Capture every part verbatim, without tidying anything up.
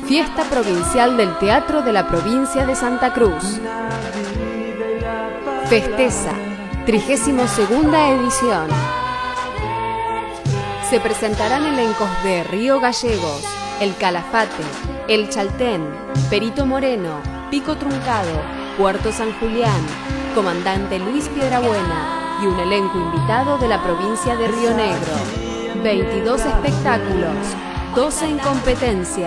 Fiesta Provincial del Teatro de la Provincia de Santa Cruz. Festeza, trigésimo segunda edición. Se presentarán elencos de Río Gallegos, El Calafate, El Chaltén, Perito Moreno, Pico Truncado, Puerto San Julián, Comandante Luis Piedrabuena y un elenco invitado de la provincia de Río Negro. veintidós espectáculos, doce en competencia.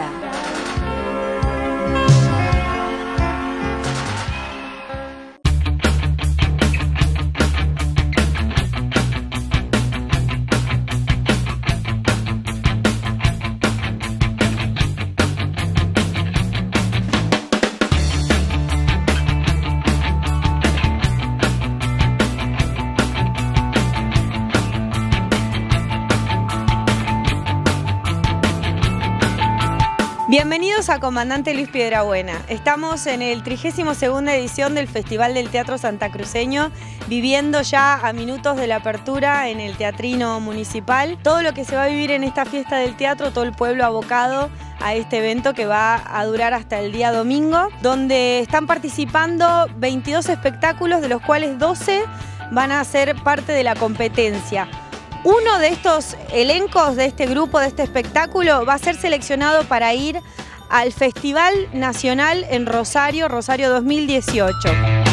Bienvenidos a Comandante Luis Piedrabuena. Estamos en el trigésimo segunda edición del Festival del Teatro Santacruceño, viviendo ya a minutos de la apertura en el Teatrino Municipal. Todo lo que se va a vivir en esta fiesta del teatro, todo el pueblo abocado a este evento que va a durar hasta el día domingo, donde están participando veintidós espectáculos, de los cuales doce van a ser parte de la competencia. Uno de estos elencos, de este grupo, de este espectáculo, va a ser seleccionado para ir al Festival Nacional en Rosario, Rosario dos mil dieciocho.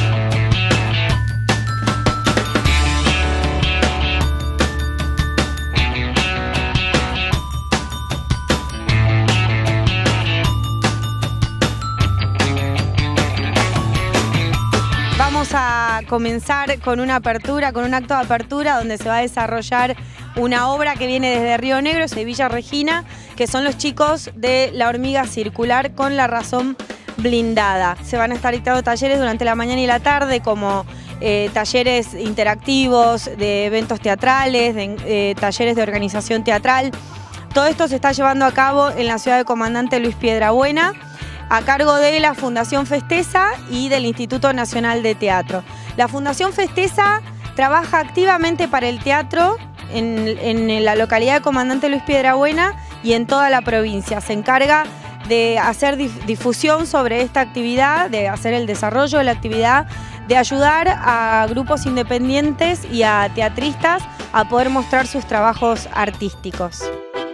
Vamos a comenzar con una apertura, con un acto de apertura donde se va a desarrollar una obra que viene desde Río Negro, Sevilla Regina, que son los chicos de La Hormiga Circular con la Razón Blindada. Se van a estar dictando talleres durante la mañana y la tarde, como eh, talleres interactivos, de eventos teatrales, de eh, talleres de organización teatral. Todo esto se está llevando a cabo en la ciudad de Comandante Luis Piedrabuena, a cargo de la Fundación Festeza y del Instituto Nacional de Teatro. La Fundación Festeza trabaja activamente para el teatro en, en la localidad de Comandante Luis Piedrabuena y en toda la provincia. Se encarga de hacer difusión sobre esta actividad, de hacer el desarrollo de la actividad, de ayudar a grupos independientes y a teatristas a poder mostrar sus trabajos artísticos.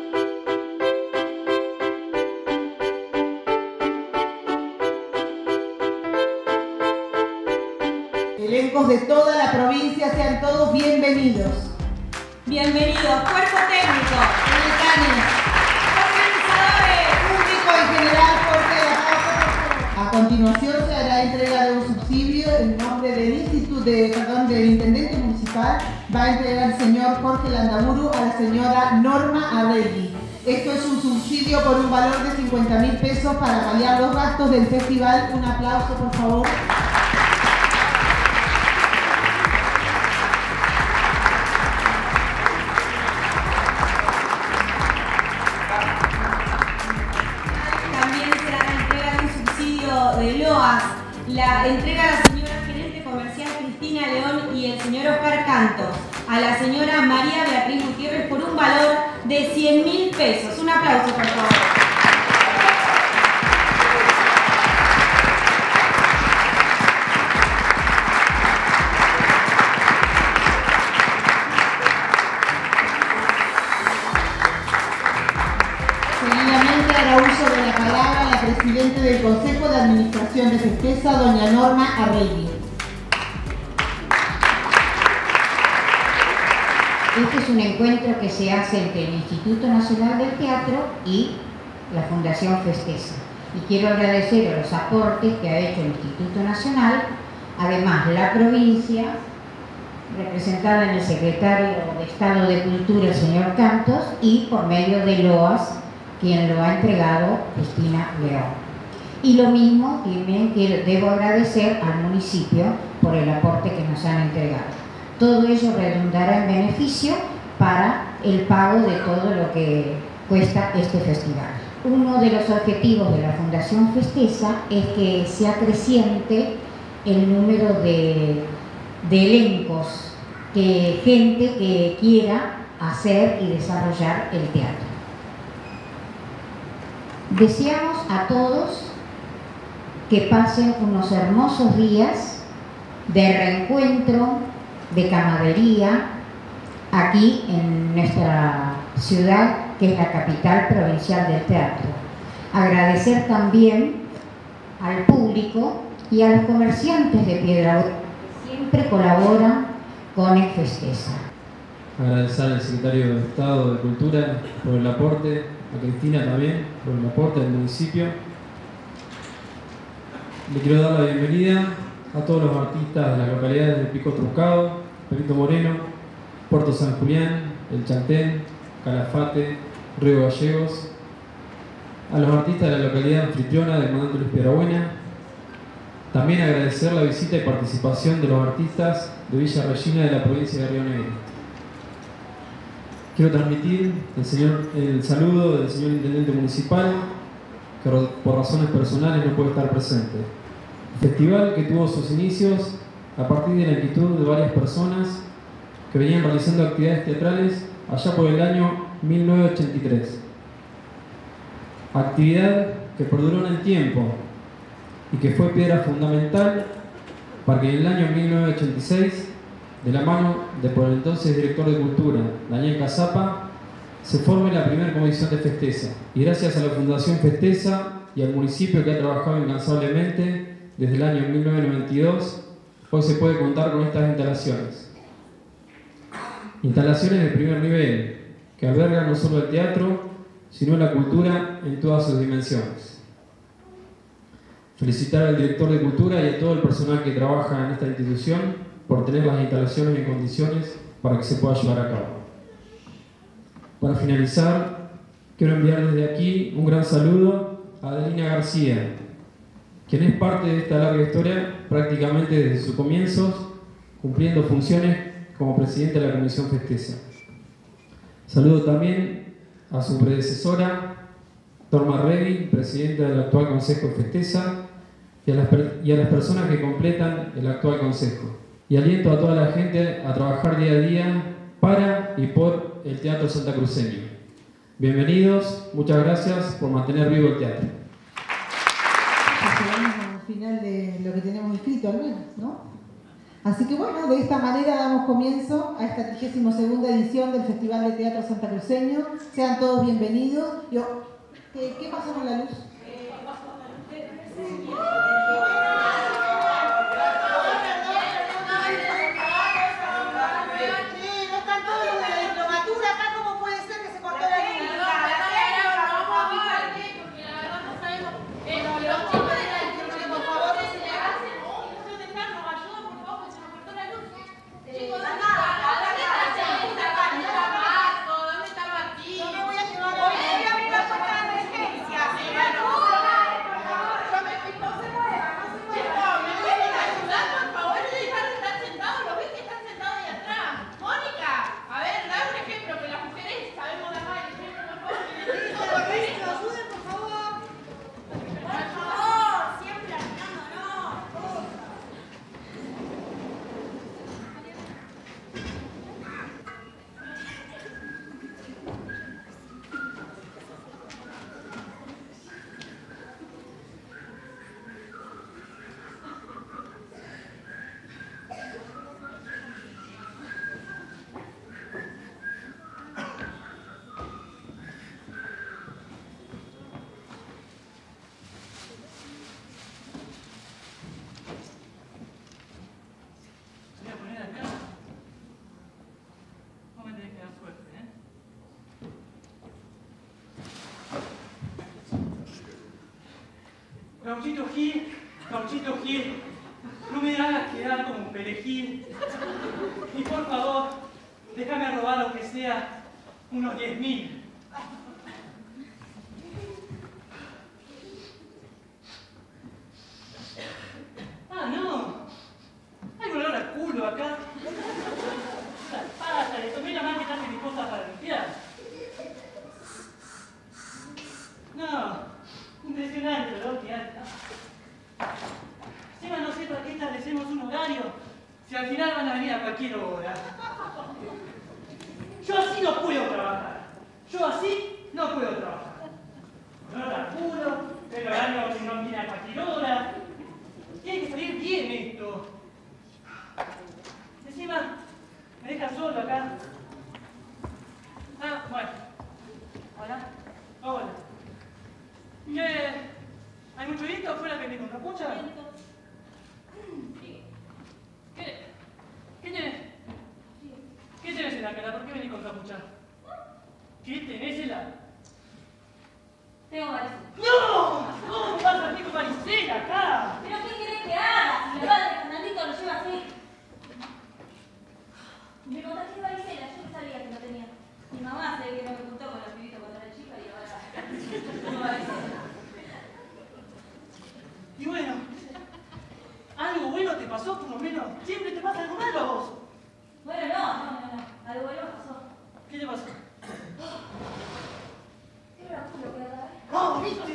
Elencos de toda la provincia, sean todos bienvenidos. Bienvenidos, cuerpo técnico, Mecánicos, organizadores, público en general, fuerte de aplauso. A continuación se hará entrega de un subsidio en nombre del Instituto, de, perdón, del Intendente Municipal. Va a entregar el señor Jorge Landaburu a la señora Norma Arregui. Esto es un subsidio por un valor de cincuenta mil pesos para paliar los gastos del festival. Un aplauso, por favor. De Loas, la entrega a la señora gerente comercial Cristina León y el señor Oscar Cantos, a la señora María Beatriz Gutiérrez por un valor de cien mil pesos. Un aplauso, por favor. Seguidamente hará uso de la palabra la presidenta del Consejo de Administración de Festeza, doña Norma Arregui. Este es un encuentro que se hace entre el Instituto Nacional del Teatro y la Fundación Festeza. Y quiero agradecer a los aportes que ha hecho el Instituto Nacional, además la provincia, representada en el secretario de Estado de Cultura, el señor Cantos, y por medio de Loas, quien lo ha entregado, Cristina León. Y lo mismo también que debo agradecer al municipio por el aporte que nos han entregado. Todo ello redundará en beneficio para el pago de todo lo que cuesta este festival. Uno de los objetivos de la Fundación Festeza es que sea creciente el número de, de elencos, que gente que quiera hacer y desarrollar el teatro. Deseamos a todos que pasen unos hermosos días de reencuentro, de camaradería, aquí en nuestra ciudad, que es la capital provincial del teatro. Agradecer también al público y a los comerciantes de Piedrabuena que siempre colaboran con el Festesa. Agradecer al secretario de Estado de Cultura por el aporte, a Cristina también por el aporte del municipio. Le quiero dar la bienvenida a todos los artistas de las localidades de Pico Truncado, Perito Moreno, Puerto San Julián, El Chaltén, Calafate, Río Gallegos, a los artistas de la localidad anfitriona del comandante Luis Piedrabuena. También agradecer la visita y participación de los artistas de Villa Regina de la provincia de Río Negro. Quiero transmitir el, señor, el saludo del señor Intendente Municipal, que por razones personales no puede estar presente. Festival que tuvo sus inicios a partir de la inquietud de varias personas que venían realizando actividades teatrales allá por el año mil novecientos ochenta y tres. Actividad que perduró en el tiempo y que fue piedra fundamental para que en el año mil novecientos ochenta y seis, de la mano de por el entonces director de Cultura, Daniel Casapa, se forme la primera comisión de Festesa. Y gracias a la Fundación Festesa y al municipio que ha trabajado incansablemente desde el año mil novecientos noventa y dos, hoy se puede contar con estas instalaciones. Instalaciones de primer nivel, que albergan no solo el teatro, sino la cultura en todas sus dimensiones. Felicitar al director de Cultura y a todo el personal que trabaja en esta institución por tener las instalaciones en condiciones para que se pueda llevar a cabo. Para finalizar, quiero enviar desde aquí un gran saludo a Adelina García, quien es parte de esta larga historia prácticamente desde sus comienzos, cumpliendo funciones como presidente de la Comisión Festesa. Saludo también a su predecesora, Torma Regui, presidenta del actual Consejo Festesa, y a, las, y a las personas que completan el actual Consejo. Y aliento a toda la gente a trabajar día a día para y por el Teatro Santacruceño. Bienvenidos, muchas gracias por mantener vivo el teatro. Llegamos al final de lo que tenemos escrito, al menos, ¿no? Así que bueno, de esta manera damos comienzo a esta trigésima segunda edición del Festival de Teatro Santacruceño. Sean todos bienvenidos. Yo, ¿qué, ¿Qué pasó con la luz? Gauchito Gil, Gauchito Gil, no me hagas quedar como un perejil. Y por favor, déjame robar aunque sea unos diez mil. Ah, no. Hay un olor a culo acá. Pasa, le tomé la mano que traje mis cosas para limpiar. No. Impresionante el olor que hay. Encima no sé para qué establecemos un horario, si al final van a venir a cualquier hora. Yo así no puedo trabajar. Yo así no puedo trabajar. no da culo, el horario no viene a cualquier hora. Tiene que salir bien esto. Encima, me dejan solo acá. Ah, bueno. Hola. Hola. ¿Qué? ¿Hay mucho viento afuera que viene con capucha? ¿Qué? ¿Qué tenés? ¿Qué tenés en la cara? ¿Por qué venís con capucha? ¿Qué tenés en la...? Tengo varicela. ¡No! ¿Cómo vas a venir con varicela acá? ¿Pero qué querés que haga? Si mi padre Fernandito lo lleva así. Me contagié varicela, yo que sabía que no tenía. Mi mamá se ve que no me juntó con los pibitos cuando era chica y ahora tengo varicela. Y bueno, algo bueno te pasó por lo menos. Siempre te pasa algo malo a vos. Bueno, no, no, no, no. Algo bueno pasó. ¿Qué te pasó? Era culo que era. ¡Oh, viste!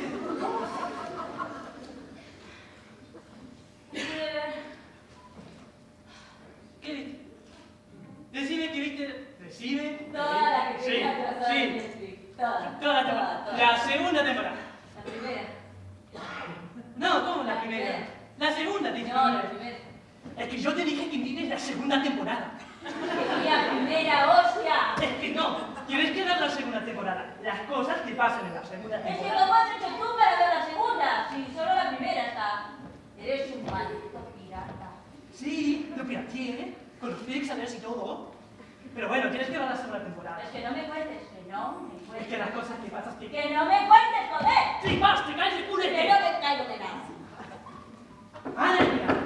¿Qué viste? Decime que viste. Decime. Toda la que Sí, quería trazar sí. en Netflix. Toda. Toda la temporada. toda. La segunda temporada. La primera. No, ¿cómo la La primera? primera. La segunda te dije. No, la primera. Es que yo te dije que mires la segunda temporada. La primera, hostia. Es que no. Tienes que ver la segunda temporada. Las cosas que pasan en la segunda Es que temporada. ¿cómo has hecho tú para ver la segunda? Si solo la primera está. Eres un maldito pirata. Sí, lo pirateé, con los pixels y todo. Pero bueno, tienes que ver la segunda temporada. Es que no me cuentes, que no me Es cuentes. que las cosas que pasan que... Que no me cuentes, joder. ¡Sí, vas! ¡Te caes de Que culete! no me caigo de nada. ¡Ana, mira!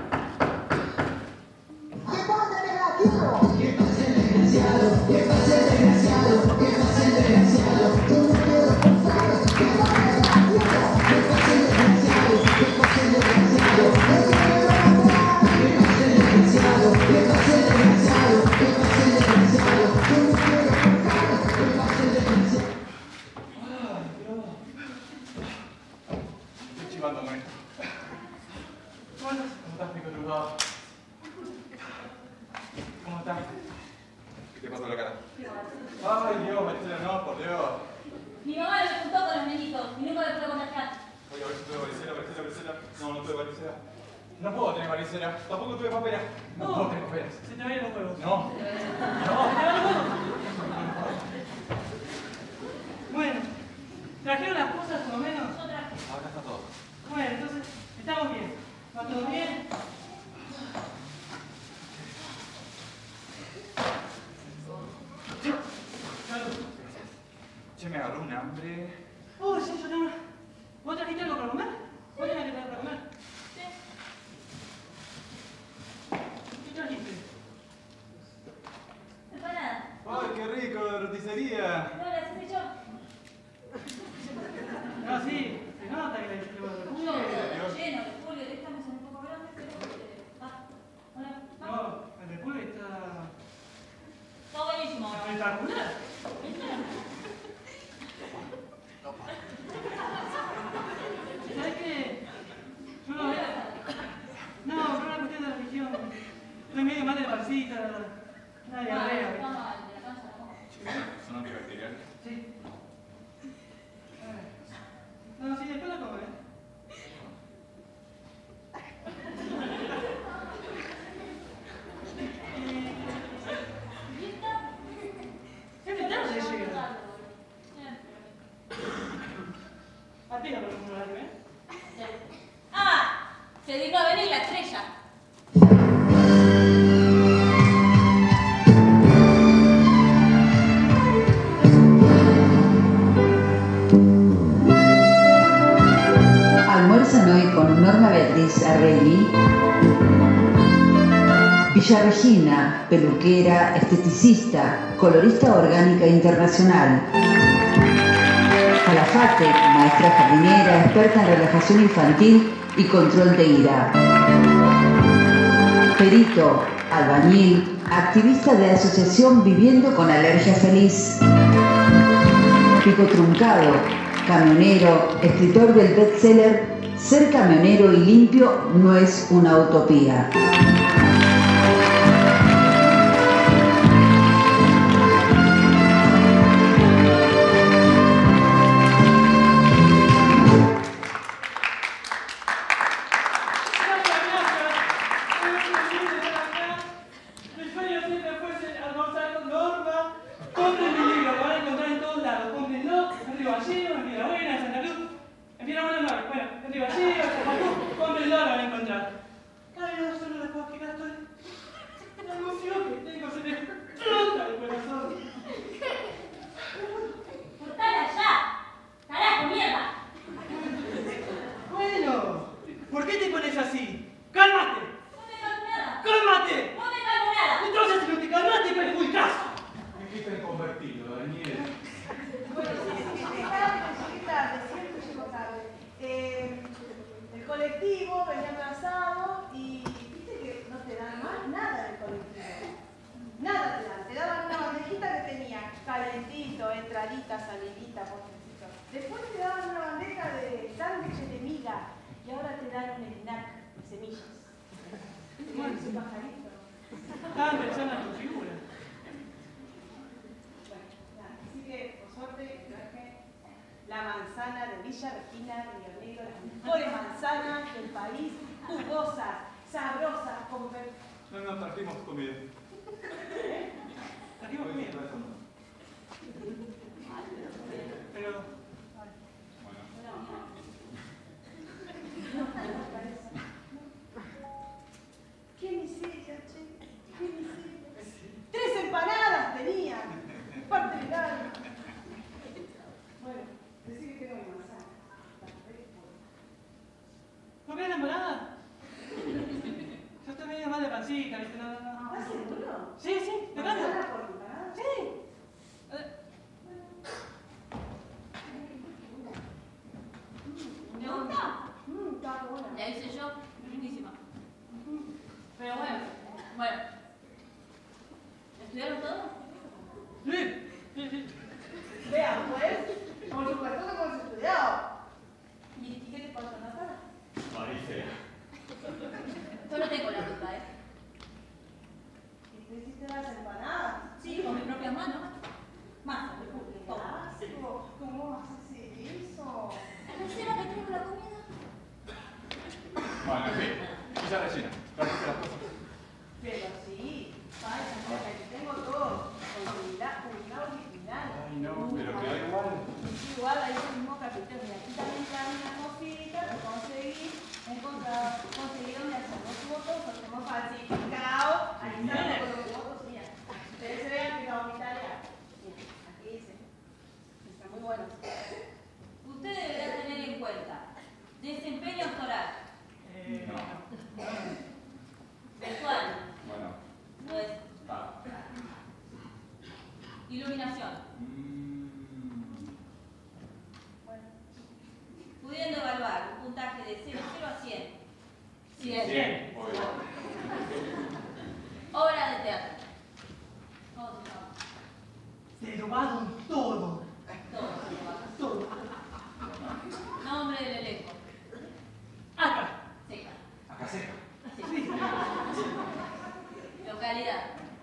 ¿Qué pasa, desgraciado? ¿Qué pasa, desgraciado? ¿Qué pasa, desgraciado? ¿Qué pasa, desgraciado? Yo no quiero pensar. ¿Qué pasa, desgraciado? ¿Qué pasa, desgraciado? ¿Qué pasa, desgraciado? No quiero pensar. ¿Qué pasa, desgraciado? ¿Qué pasa, desgraciado? ¿Qué pasa, desgraciado? Yo no quiero pensar. ¿Qué pasa, desgraciado? Ay, Dios. Estoy chivándome. ¿Cómo estás? ¿Cómo estás, Pico Trujado? ¿Cómo estás? ¿Qué te pasa en la cara? Ay, Dios, Maricela, no, por Dios. Mi mamá me juntó con los nenitos y nunca me pudo contagiar. Oye, a ver si tuve varicela, varicela, varicela. No, no tuve varicela. No puedo tener varicela. Tampoco tuve papera. No, No. puedo tener paperas. Se te vayan los huevos. No. No, se te vayan los huevos. Bueno, ¿trajeron las cosas por lo menos? Yo traje. Acá está todo. Bueno, entonces, estamos bien. ¿Va todo bien? Salud. Che, me agarró un hambre. Uy, sí, yo tengo... ¿Vos trajiste algo para comer? ¿Vos trajiste algo para comer? Sí. ¿Qué trajiste? Empanada. Ay, qué rico, de roticería. No, las hice yo. No, sí, se nota que la hiciste vos. Yo, todo lleno de folio. Estamos en un poco grande, pero... eh, va. Hola. Va. No, el de Pulve está... Está buenísimo. espectacular. ¿Sabes qué? Yo no... No, por una cuestión de religión. Estoy medio mal de la pancita, una diarrea. Está mal, de la panza no. ¿Son antibacteriales? Sí. No, sí, después la come. ¿Listo? Siempre tarde llega. Siempre. A ti la pregunta, ¿eh? ¡Ah! Se dignó a venir la estrella. Almuerzan hoy con Norma Beatriz Arregui, Villa Regina, peluquera, esteticista, colorista orgánica internacional. Calafate, maestra jardinera, experta en relajación infantil y control de ira. Perito, albañil, activista de asociación Viviendo con Alergia Feliz. Pico Truncado, camionero, escritor del bestseller Ser camionero y limpio no es una utopía. Entre Gallegos, Chapacú, cómprenlo, lo van a encontrar. Cada vez solo la puedo que gasto. La emoción que tengo se me explota el corazón. ¡Cortala ya! ¡Carajo, mierda! Bueno, ¿por qué te pones así? ¡Cálmate! No me calmo nada. ¡Cálmate! No me calmo nada. Entonces, si no te calmaste, perjudicás. Me quita el convertido, Daniel. Bueno, sí, sí, llegué tarde, llegué tarde, siempre llego tarde. Eh, el colectivo venía atrasado y viste que no te dan más nada del colectivo. Nada te dan, te daban una bandejita que tenía calentito, entradita, salidita, postrecito. Después te daban una bandeja de sándwiches de miga y ahora te dan un snack de semillas. Bueno, Ese pajarito. Estaban pensando en tu figura. Así que, por suerte, traje la manzana de Villa Regina, Río Negro, las mejores manzanas del país, jugosas, sabrosas, con ver... No, no, trajimos comida. Trajimos comida. Pero... ¡Qué miseria, che! ¡Qué miseria! ¡Tres empanadas tenían! ¡Parte de nada! Bueno, decí que tengo mi manzana. ¿No querés la empanada? Yo estoy medio mal de pancita, ¿viste? No, no, no. ¿Estás seguro? Sí, sí, te cambio. ¿Manzana por empanada? Sí. Eh, ¿Te gusta? Mmm, está buena. La hice yo, riquísima. Pero bueno, bueno. ¿Estudiaron todo? Sí, sí, sí. Vean, pues, por supuesto que hemos estudiado. ¿Y, ¿Y qué te pasó en la cara? Maricela. Yo no tengo la culpa, ¿eh? ¿Y tú hiciste las empanadas? Sí, con mis propias manos. Más, ¡Qué todo. asco! ¿Cómo vas a hacer eso? ¿La mesera me trajo la comida? Bueno, en fin. Villa Regina. Trajiste las cosas. Pero sí, vaya, aquí tengo todo. Original, original, original. Ay, no, pero quedó igual. Igual, ahí el mismo capítulo. Mira, aquí también trae una cosita que conseguí. He encontrado, conseguido donde hacemos fotos, los hemos falsificado. Ahí están los fotos, mira. Ustedes se vean que la mi tarea. Mira, aquí dice. Están muy buenos. Usted deberá tener en cuenta desempeño actoral, Eh, No. visual, Bueno. pues, Ah. iluminación, Mm. pudiendo evaluar un puntaje de cero a cien. cien. Bien, obvio. Obra de teatro. ¿Cómo se llama? te robaron todo. Todo se llama. Todo. Nombre del elenco. Acá. Seca. Acá seca. Sí. Localidad.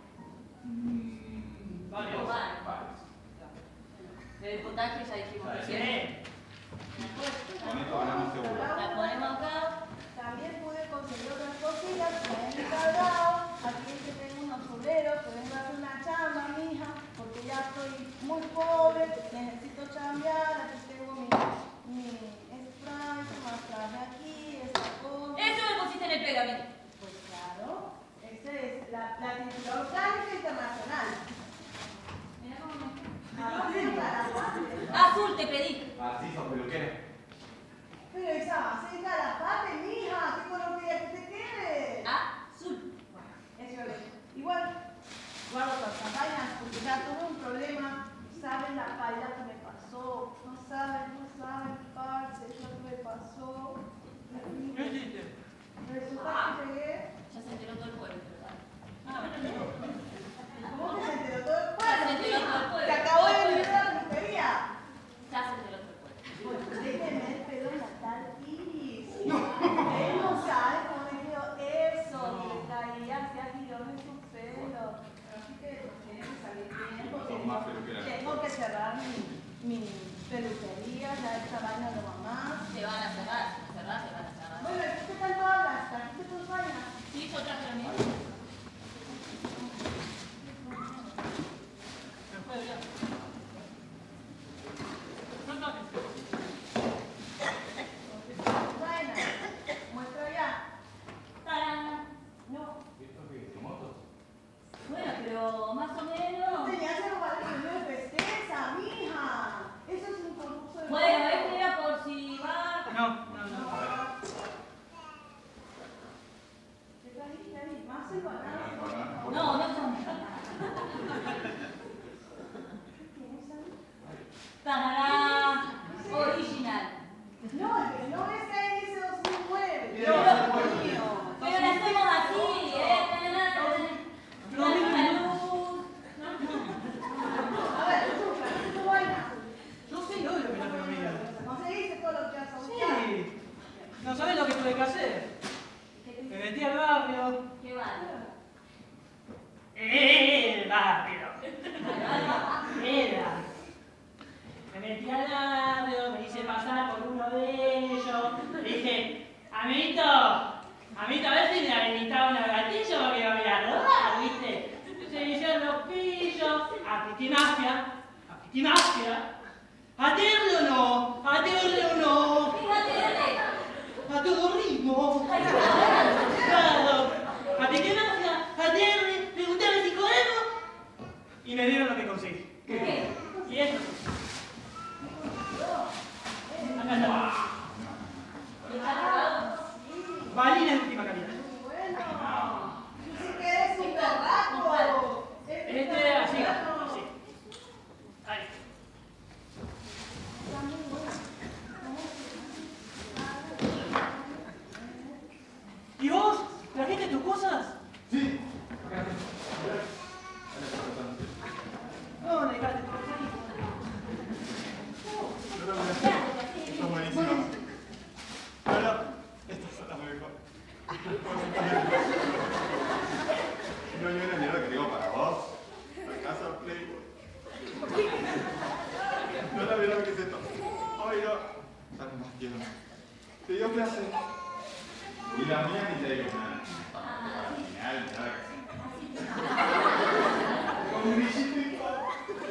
Mm. Varios. Lugar. Varios. El puntaje ya dijimos que Sí. cien. Con esto ganamos seguro. La ponemos acá. También pude conseguir otras cosillas que me han encargado. Aquí es que tengo unos obreros que vengo a hacer una chamba, mija, porque ya estoy muy pobre, necesito chambear. Aquí tengo mi, mi spray, más traje aquí, esta cosa. Eso me pusiste en el pelo a mí. Pues claro, esta es la, la tintura orgánica internacional. Mira cómo me... Azul Calafate. Azul te pedí. Así sos peluquero. Pero esa base de Calafate, mija, ¿qué color querías que te quede? Azul. Bueno, es violeta. Igual, guardo todas las vainas porque ya tuve un problema. ¿Saben la paila que me pasó? No saben, no saben, parce, eso que me pasó. ¿Qué hiciste? Resulta que llegué. Ya se enteró todo el pueblo. Ah, ¿Cómo que se enteró todo el Se pueblo? enteró todo el mija? pueblo. Se acabó de vivir la misteria. Ya se enteró todo el pueblo. Pues déjenme el pelo en la tal iris. Él no sabe cómo me quedó eso. Y le caía hacia girones en su pelo. Así que pues, tiene que salir bien porque Sos más peluquera. tengo que cerrar mi, mi peluquería. Ya esta sabés lo que tuve que hacer. Me metí al barrio. ¿Qué barrio? El barrio. El barrio. Me metí al barrio, me hice pasar por uno de ellos. Le dije, amiguito, amiguito, a ver si me habilitaba una gatilla porque me voy a robar, ¿viste? Se hicieron los pillos, a Piti Mafia, a Piti Mafia. ¿Aterle o no? ¿Aterle o no? A todo ritmo. Claro. A Piti Mafia, aterle, preguntale si podemos. Y me dieron lo que conseguí. ¿Qué? Y eso. Acá está. Balina en última calidad. Dice que eres un berraco. Este, así, así. Ahí. ¿Y vos? ¿Trajiste tus cosas? Sí. No, no dejaste tus cosas. Son buenísimas. Bueno, estas son las mejores. No hay una mierda que digo para vos. ¿Acaso Playboy? No la verdad que es esto. Ay, no. Dame más quiero. Te dio clase. Y la mía ni te digo nada. Genial, nada que con un brillito y todo.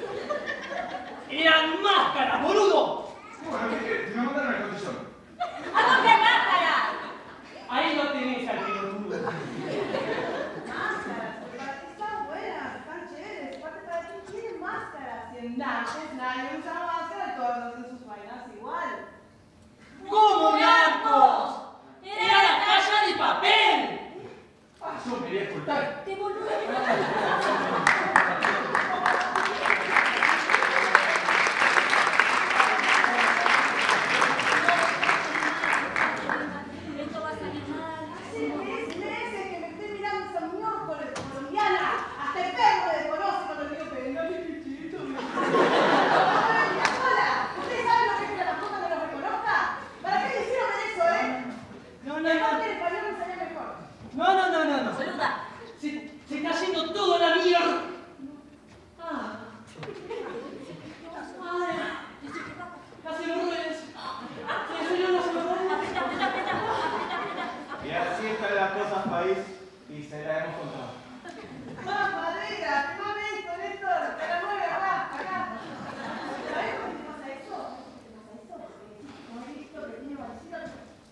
¡Eran máscaras, boludo! Bueno, ¿qué querés? Me mandaron al cotillón. ¿A dónde máscara? Ahí lo tenés al pelotudo. Máscaras, están buenas, están chéveres. Aparte, ¿para qué quieren máscaras? Si en Nantes nadie usa máscara, todos hacen sus vainas igual. ¿Cómo, narcos? ¡Era la calle de papel! Ah, yo me quería escoltar. Te volví. Esto va a salir mal. Hace tres meses que me estoy mirando esa miércoles colombiana. Hasta el perro me desconoce cuando le digo, venga, chiquitito. Hola, ¿ustedes saben lo que es que la puta no lo reconozca? ¿Para qué le hicieron eso, eh? No, no, Mejor no. que el español me salía mejor. No, no, no, no, no. Boluda. Se, se está yendo todo a la mierda. Ah. Ay. Las hemorroides. Se salieron las hemorroides. Apreta, apreta, apreta, apreta, apreta. Y así están las cosas, país, y se la hemos contado. Más madera, no ves esto, Néstor. Te la mueve acá, acá. ¿Sabes por qué te pasa eso? ¿Te pasa eso? Porque no he visto que tiene varicela.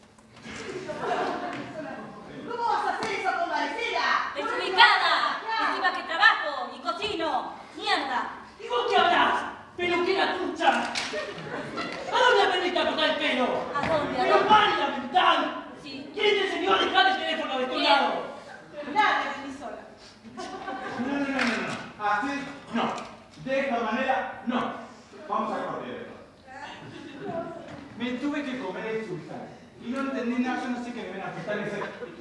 ¿Cómo vas a hacer eso con varicela? Desubicada. Encima que trabajo y cocino. Mierda. ¿Y vos qué hablas? Peluquera trucha. ¿A dónde aprendiste a cortar el pelo? ¿A dónde? ¿A Pero dónde? válida mental. Sí. ¿Quién te enseñó a dejar el teléfono descolgado? Nadie, ni sola. No, no, no, no, no. Así, no. De esta manera, no. Vamos a cortar esto. Me tuve que comer el sultán. Y no entendí nada, yo no sé qué me ven a afectar ese.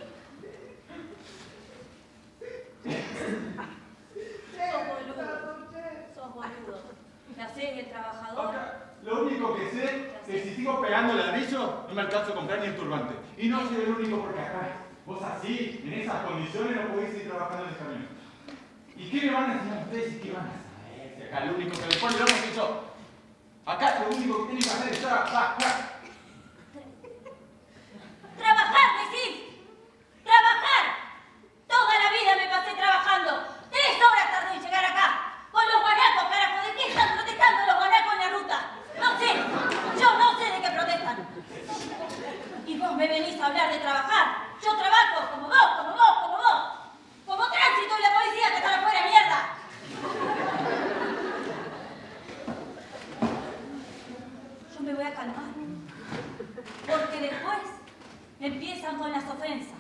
Sos boludo. Sos boludo. ¿Te hacés el trabajador? Acá, lo único que sé es que si sigo pegando ladrillo, no me alcanzo a comprar ni el turbante. Y no soy el único porque acá, vos así, en esas condiciones, no podéis seguir trabajando en el camión. ¿Y qué me van a enseñar ustedes y qué van a saber? Si acá lo único que le pone lomo soy yo. Acá lo único que tienen que hacer es trabajar. ¡Trabajar, decís! ¡Trabajar! Toda la vida me pasé trabajando. Tres horas tardó en llegar acá. Con los guanacos, carajo. ¿De qué están protestando los guanacos en la ruta? No sé. Yo no sé de qué protestan. Y vos me venís a hablar de trabajar. Yo trabajo como vos, como vos, como vos. Como tránsito y la policía que están afuera, mierda. Yo me voy a calmar. Porque después empiezan con las ofensas.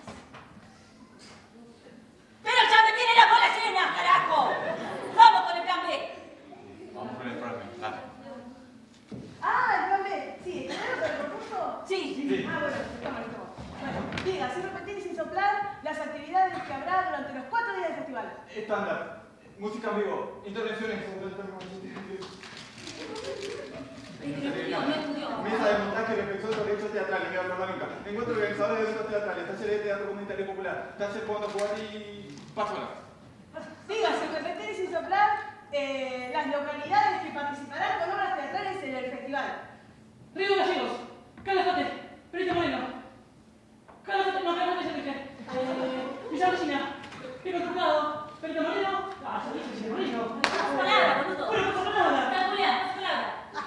¡Pero ya me tiene la bola llena, carajo! ¡Vamos con el plan B! Vamos con el problema. Dale. Ah, el plan B. Sí, ¿primero te lo propuso? Sí. Sí. Ah, bueno, estamos, estamos. Bueno, diga, sin repetir y sin soplar, las actividades que habrá durante los cuatro días del festival. Estándar. Música en vivo. Intervenciones. Mesa de montaje reflexión sobre hechos teatrales, mira, Flamenca. Encuentro organizadores de eventos teatrales, talleres de teatro comunitario y popular, taller cuando jugar y paso la. Diga, sin repetir y sin soplar, eh, las localidades que participarán con obras teatrales en el festival. Río Gallegos, Calafate, Perito Moreno. Calafate, no, Calafate se rige. Eh, Villa Regina, Pico Truncado, Perito Moreno. Ah, se dice Perito Moreno. Paso palabra, boludo. Bueno, paso palabra. San Julián, paso palabra.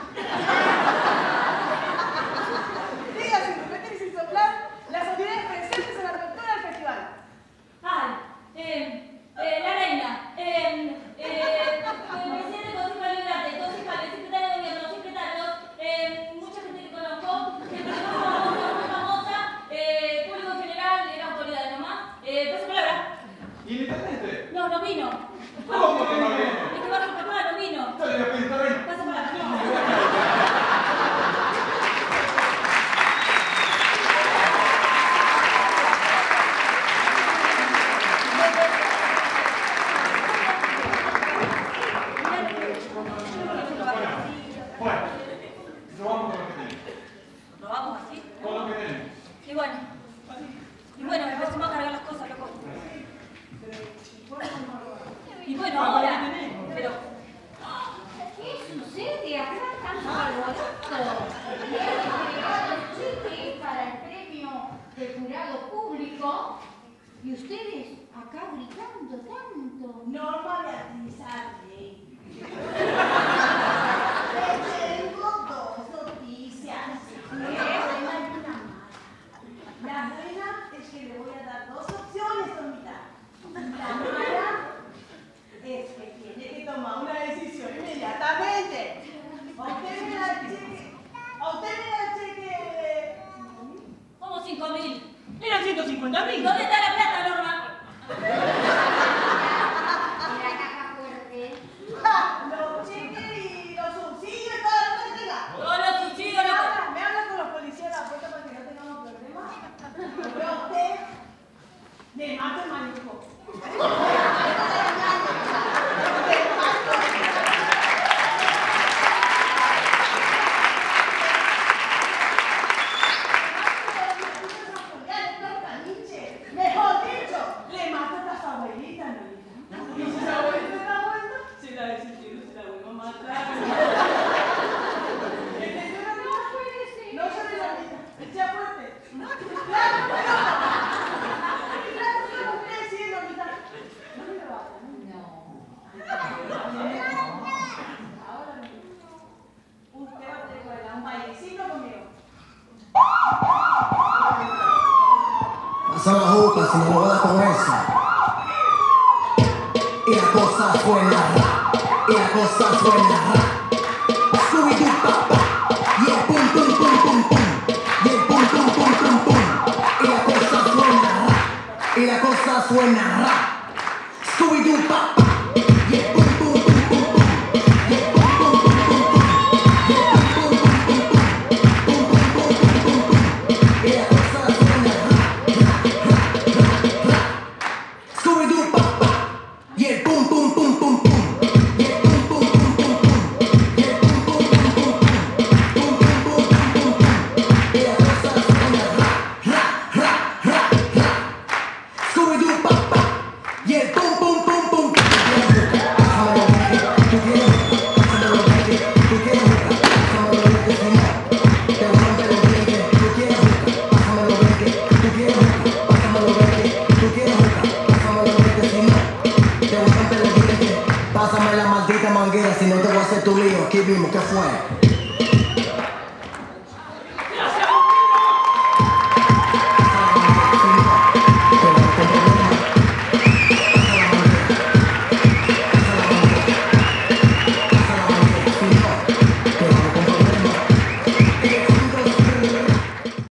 Diga, sin repetir y sin soplar, las autoridades presentes en la apertura del festival. Ay, eh, eh, la reina, eh, eh, el presidente del Consejo Liberante, concejales, secretario de gobierno, secretarios, eh, mucha gente que conozco, gente famosa, muy famosa, eh, público en general, de gran autoridad nomás. Eh, paso palabra. ¿Y el intendente? No, no vino. ¿Cómo que no viene? Es que va a papá, no vino. Yo le voy a pedir terreno. Paso palabra. Bueno, robamos con lo que tenemos. ¿Robamos así? Con lo que tenemos. Y bueno. Y bueno, después se van a cargar las cosas, loco. Y bueno, ahora. Pero. ¿Qué sucede? Acá están alboroto. El cheque es para el premio de jurado público y ustedes acá gritando tanto. Norma Beatriz Arley. Tengo dos noticias. Una buena y una mala. La buena es que le voy a dar dos opciones, Tomita. La mala es que tiene que tomar una decisión inmediatamente. A usted me da el cheque. A usted me da el cheque. Como cinco mil. Eran ciento cincuenta mil. ¿Dónde está la plata, Norma? Y la caja fuerte. ¡Ja! Los cheques y los subsidios y todo lo que tenga. Todos los subsidios, Me loco. habla, me habla con los policías a la puerta para que no tengamos problemas. Pero a usted le mato el manejo. Mejor dicho, le mato a las abuelitas, ¿no? Y si esa abuelita está muerta, se la desentierro, se la vuelvo a matar. ¿Entendió lo que más puede decir? No se la vida, echa fuerte. ¡Claro, pero! ¡Claro, pero usted sí, Normita! No me lo haga, ¿no? Ahora no. Usted va a tener un bailecito conmigo. Pasa la juca si no lo da con esa. Y la cosa suena ra, y la cosa suena ra. Scooby-Doo papá, y el pum pum pum pum pum, y el pum pum pum pum pum. Y la cosa suena ra, y la cosa suena ra. Scooby-Doo papá, y el pum pum pum pum pum, y el pum pum pum pum pum, y el pum pum pum pum pum, pum pum pum pum pum pum. Y la cosa suena ra. Scooby-Doo papá, y el pum pum pum pum pum, y el pum pum pum pum pum, y el pum pum pum pum pum, pum pum pum pum pum pum, y la cosa suena ra, ra, ra, ra, ra. Scooby-Doo papá, y el pum pum pum pum pum. Tú quieres jugar, pásamelo bien, tú quieres jugar, pásamelo bien, si no te rompe los dientes. Tú quieres jugar, pásamelo bien, tú quieres jugar, pásamelo bien, tú quieres jugar, pásamelo bien, si no te rompe los dientes. Pásame la maldita manguera, si no te voy a hacer tu lío. Aquí mismo, ¿qué fue?